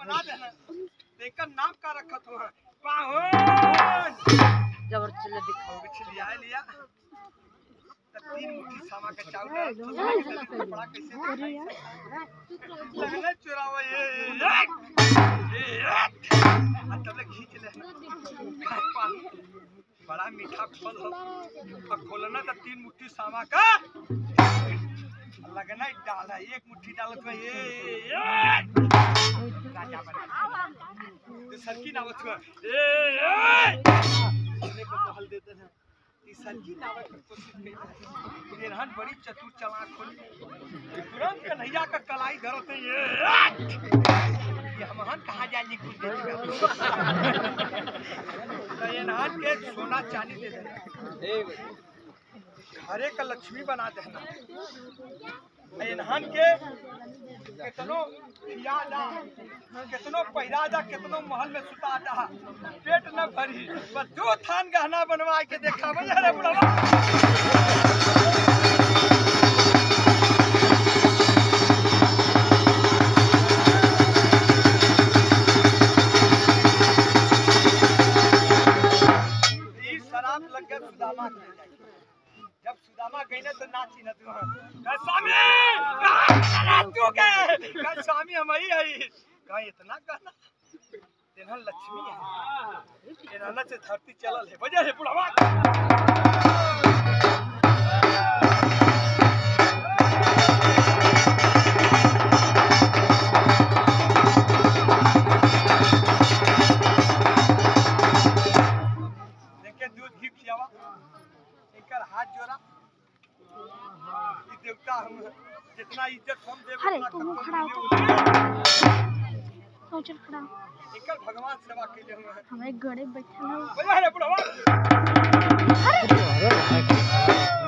बना देना। देखकर नाम का रखा तू है बाहुन। जबरदस्त दिखाओ। लिया लिया। तीन मुट्ठी सामा का चावल कपड़ा कैसे लगना चुरावा ये तब खींच ले। बड़ा मीठा फल हो और खोलना तो तीन मुट्ठी सामा का लगना डाला। एक मुट्ठी डालत में ये राजा बना तो सरकी नावत हुआ सोने को महल देते हैं। सरकी नावत की कोशिश की एनहन बड़ी चतुर चालाक खोली तुरंत कन्हैया का कलाई धरत है ये हमहन कहाँ जाएंगे कुछ देगा तो एनहन के सोना चांदी दे देना। घरे का लक्ष्मी बना देना। एनहन के कितनो खिया जा कितनो पैरा जा कितनो महल में सुता जा पेट न भरी बस दो थान गहना बनवा के देखा रे बुढ़वा। शराब लग गया सुदामा के जब सुदामा गई ना तो नाची न तू स्वामी तू गए स्वामी हम ही आई कहा इतना कहना तेना लक्ष्मी है तेना से धरती चलल है वजह है बुढ़वा। देखे दूध घी खियावा इनकर हाथ जोड़ा देवता हम जितना इज्जत हम देव चल खड़ा इनकर भगवान सेवा के लिए हमें गड़े बैठा है बुढ़वा।